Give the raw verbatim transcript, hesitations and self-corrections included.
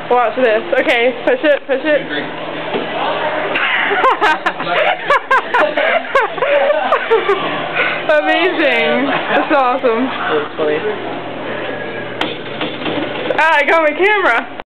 Watch this. Okay, push it, push it. Amazing. That's awesome. That's funny. Ah, I got my camera.